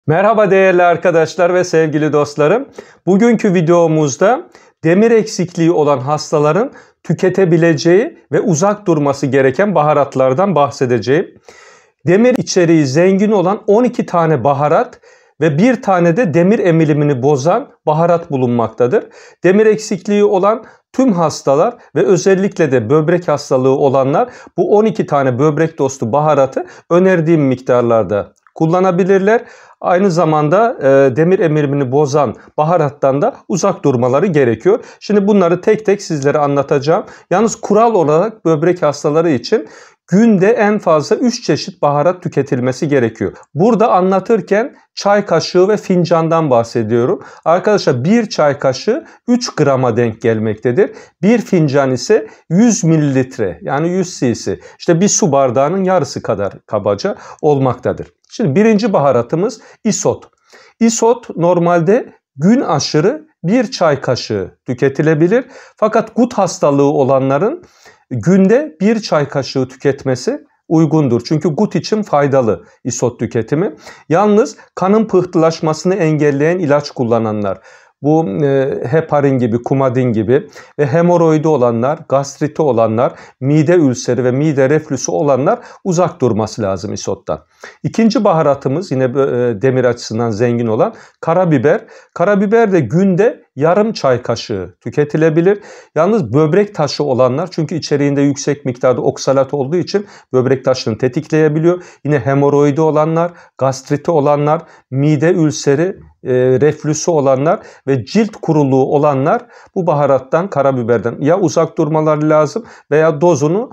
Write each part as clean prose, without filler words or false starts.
Merhaba değerli arkadaşlar ve sevgili dostlarım. Bugünkü videomuzda demir eksikliği olan hastaların tüketebileceği ve uzak durması gereken baharatlardan bahsedeceğim. Demir içeriği zengin olan 12 tane baharat ve bir tane de demir emilimini bozan baharat bulunmaktadır. Demir eksikliği olan tüm hastalar ve özellikle de böbrek hastalığı olanlar bu 12 tane böbrek dostu baharatı önerdiğim miktarlarda kullanabilirler. Aynı zamanda demir emilimini bozan baharattan da uzak durmaları gerekiyor. Şimdi bunları tek tek sizlere anlatacağım. Yalnız kural olarak böbrek hastaları için günde en fazla 3 çeşit baharat tüketilmesi gerekiyor. Burada anlatırken çay kaşığı ve fincandan bahsediyorum. Arkadaşlar bir çay kaşığı 3 grama denk gelmektedir. Bir fincan ise 100 mililitre yani 100 cc. İşte bir su bardağının yarısı kadar kabaca olmaktadır. Şimdi birinci baharatımız isot. İsot normalde gün aşırı bir çay kaşığı tüketilebilir. Fakat gut hastalığı olanların günde bir çay kaşığı tüketmesi uygundur. Çünkü gut için faydalı isot tüketimi. Yalnız kanın pıhtılaşmasını engelleyen ilaç kullananlar, bu heparin gibi, kumadin gibi ve hemoroidi olanlar, gastriti olanlar, mide ülseri ve mide reflüsü olanlar uzak durması lazım isottan. İkinci baharatımız yine demir açısından zengin olan karabiber. Karabiber de günde yarım çay kaşığı tüketilebilir. Yalnız böbrek taşı olanlar, çünkü içeriğinde yüksek miktarda oksalat olduğu için böbrek taşını tetikleyebiliyor. Yine hemoroidi olanlar, gastriti olanlar, mide ülseri, reflüsü olanlar ve cilt kuruluğu olanlar bu baharattan, karabiberden ya uzak durmaları lazım veya dozunu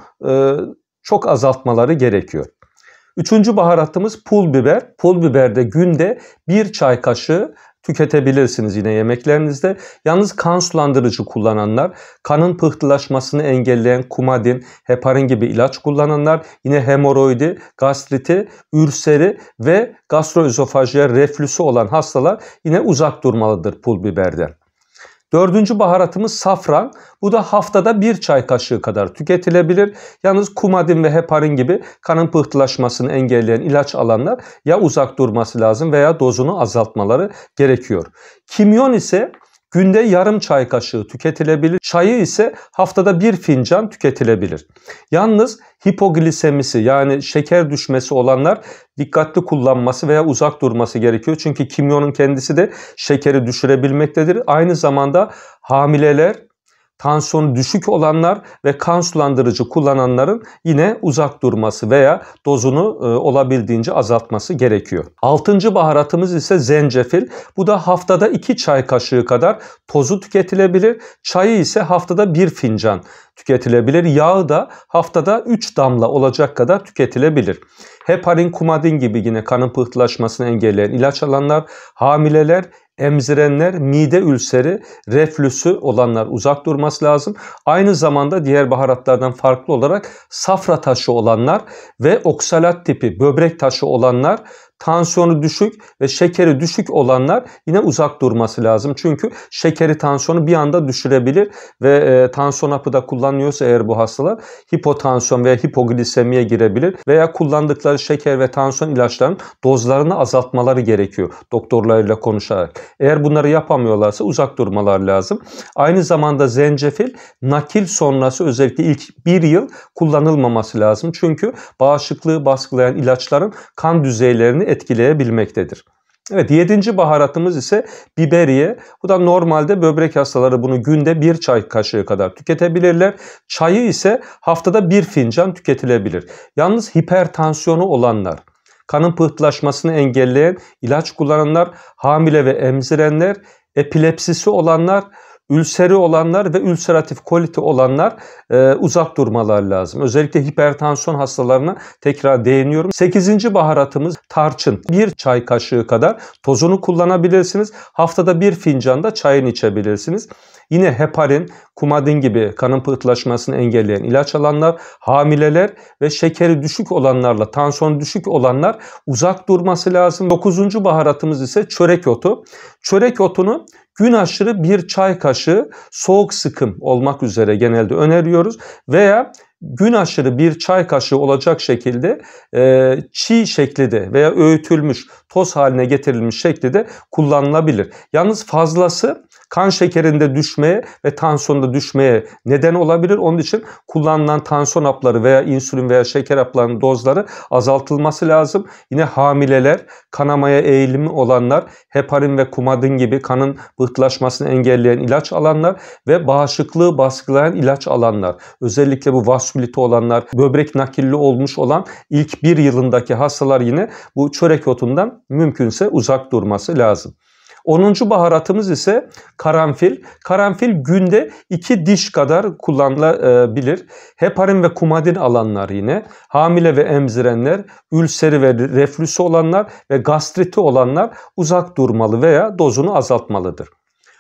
çok azaltmaları gerekiyor. Üçüncü baharatımız pul biber. Pul biber de günde bir çay kaşığı tüketebilirsiniz yine yemeklerinizde. Yalnız kan sulandırıcı kullananlar, kanın pıhtılaşmasını engelleyen kumadin, heparin gibi ilaç kullananlar, yine hemoroidi, gastriti, ülseri ve gastroözofajyer reflüsü olan hastalar yine uzak durmalıdır pul biberden. Dördüncü baharatımız safran. Bu da haftada bir çay kaşığı kadar tüketilebilir. Yalnız kumadin ve heparin gibi kanın pıhtılaşmasını engelleyen ilaç alanlar ya uzak durması lazım veya dozunu azaltmaları gerekiyor. Kimyon ise günde yarım çay kaşığı tüketilebilir. Çayı ise haftada bir fincan tüketilebilir. Yalnız hipoglisemisi yani şeker düşmesi olanlar dikkatli kullanması veya uzak durması gerekiyor. Çünkü kimyonun kendisi de şekeri düşürebilmektedir. Aynı zamanda hamileler, tansiyonu düşük olanlar ve kan sulandırıcı kullananların yine uzak durması veya dozunu olabildiğince azaltması gerekiyor. Altıncı baharatımız ise zencefil. Bu da haftada 2 çay kaşığı kadar tozu tüketilebilir. Çayı ise haftada 1 fincan tüketilebilir. Yağı da haftada 3 damla olacak kadar tüketilebilir. Heparin, kumadin gibi yine kanın pıhtılaşmasını engelleyen ilaç alanlar, hamileler, emzirenler, mide ülseri, reflüsü olanlar uzak durması lazım. Aynı zamanda diğer baharatlardan farklı olarak safra taşı olanlar ve oksalat tipi böbrek taşı olanlar, tansiyonu düşük ve şekeri düşük olanlar yine uzak durması lazım. Çünkü şekeri, tansiyonu bir anda düşürebilir ve tansiyon hapı da kullanıyorsa eğer bu hastalar hipotansiyon veya hipoglisemiye girebilir veya kullandıkları şeker ve tansiyon ilaçlarının dozlarını azaltmaları gerekiyor doktorlarıyla konuşarak. Eğer bunları yapamıyorlarsa uzak durmaları lazım. Aynı zamanda zencefil nakil sonrası özellikle ilk 1 yıl kullanılmaması lazım. Çünkü bağışıklığı baskılayan ilaçların kan düzeylerini etkileyebilmektedir. Evet, 7. baharatımız ise biberiye. Bu da normalde böbrek hastaları bunu günde 1 çay kaşığı kadar tüketebilirler. Çayı ise haftada 1 fincan tüketilebilir. Yalnız hipertansiyonu olanlar, kanın pıhtılaşmasını engelleyen ilaç kullananlar, hamile ve emzirenler, epilepsisi olanlar, ülseri olanlar ve ülseratif koliti olanlar uzak durmaları lazım. Özellikle hipertansiyon hastalarına tekrar değiniyorum. 8. baharatımız tarçın. 1 çay kaşığı kadar tozunu kullanabilirsiniz. Haftada 1 fincan da çayını içebilirsiniz. Yine heparin, kumadin gibi kanın pıhtılaşmasını engelleyen ilaç alanlar, hamileler ve şekeri düşük olanlarla tansiyonu düşük olanlar uzak durması lazım. 9. baharatımız ise çörek otu. Çörek otunu gün aşırı 1 çay kaşığı soğuk sıkım olmak üzere genelde öneriyoruz veya gün aşırı 1 çay kaşığı olacak şekilde çiğ şeklinde veya öğütülmüş toz haline getirilmiş şekli de kullanılabilir. Yalnız fazlası kan şekerinde düşmeye ve tansiyonda düşmeye neden olabilir. Onun için kullanılan tansiyon hapları veya insülin veya şeker haplarının dozları azaltılması lazım. Yine hamileler, kanamaya eğilimi olanlar, heparin ve kumadin gibi kanın pıhtılaşmasını engelleyen ilaç alanlar ve bağışıklığı baskılayan ilaç alanlar. Özellikle bu vaskülite olanlar, böbrek nakilli olmuş olan ilk bir yılındaki hastalar yine bu çörek otundan mümkünse uzak durması lazım. 10. baharatımız ise karanfil. Karanfil günde 2 diş kadar kullanılabilir. Heparin ve kumadin alanlar yine, hamile ve emzirenler, ülseri ve reflüsü olanlar ve gastriti olanlar uzak durmalı veya dozunu azaltmalıdır.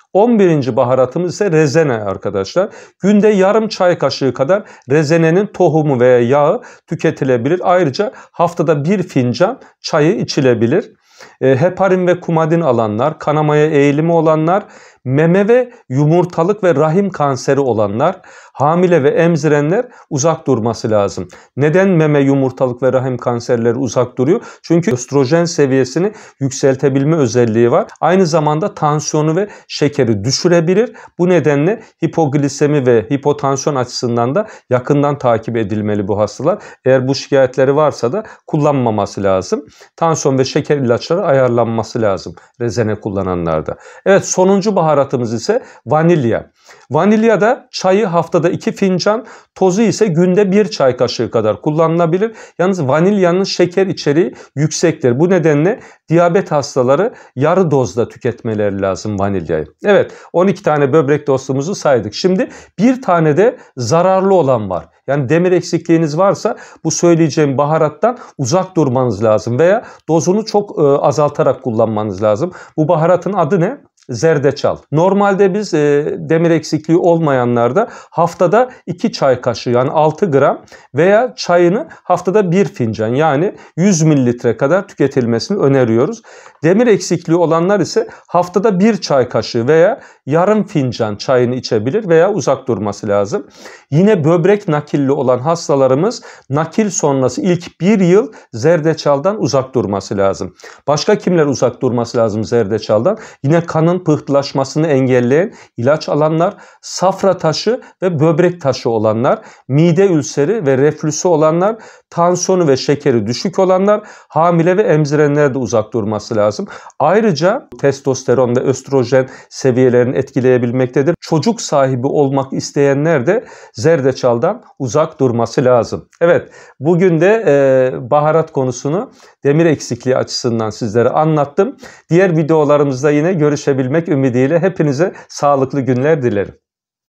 11. baharatımız ise rezene arkadaşlar. Günde yarım çay kaşığı kadar rezenenin tohumu veya yağı tüketilebilir. Ayrıca haftada 1 fincan çayı içilebilir. Heparin ve kumadin alanlar, kanamaya eğilimi olanlar, meme ve yumurtalık ve rahim kanseri olanlar, hamile ve emzirenler uzak durması lazım. Neden meme, yumurtalık ve rahim kanserleri uzak duruyor? Çünkü östrojen seviyesini yükseltebilme özelliği var. Aynı zamanda tansiyonu ve şekeri düşürebilir. Bu nedenle hipoglisemi ve hipotansiyon açısından da yakından takip edilmeli bu hastalar. Eğer bu şikayetleri varsa da kullanmaması lazım. Tansiyon ve şeker ilaçları ayarlanması lazım rezene kullananlarda. Evet, sonuncu baharatımız ise vanilya. Vanilya da çayı haftada 2 fincan, tozu ise günde 1 çay kaşığı kadar kullanılabilir. Yalnız vanilyanın şeker içeriği yüksektir. Bu nedenle diyabet hastaları yarı dozda tüketmeleri lazım vanilyayı. Evet, 12 tane böbrek dostumuzu saydık. Şimdi bir tane de zararlı olan var. Yani demir eksikliğiniz varsa bu söyleyeceğim baharattan uzak durmanız lazım veya dozunu çok azaltarak kullanmanız lazım. Bu baharatın adı ne? Zerdeçal. Normalde biz demir eksikliği olmayanlarda haftada 2 çay kaşığı yani 6 gram veya çayını haftada 1 fincan yani 100 mililitre kadar tüketilmesini öneriyoruz. Demir eksikliği olanlar ise haftada 1 çay kaşığı veya yarım fincan çayını içebilir veya uzak durması lazım. Yine böbrek nakilli olan hastalarımız nakil sonrası ilk 1 yıl zerdeçaldan uzak durması lazım. Başka kimler uzak durması lazım zerdeçaldan? Yine kanın pıhtılaşmasını engelleyen ilaç alanlar, safra taşı ve böbrek taşı olanlar, mide ülseri ve reflüsü olanlar, tansiyonu ve şekeri düşük olanlar, hamile ve emzirenler de uzak durması lazım. Ayrıca testosteron ve östrojen seviyelerini etkileyebilmektedir. Çocuk sahibi olmak isteyenler de zerdeçaldan uzak durması lazım. Evet, bugün de baharat konusunu demir eksikliği açısından sizlere anlattım. Diğer videolarımızda yine görüşebilmek ümidiyle hepinize sağlıklı günler dilerim.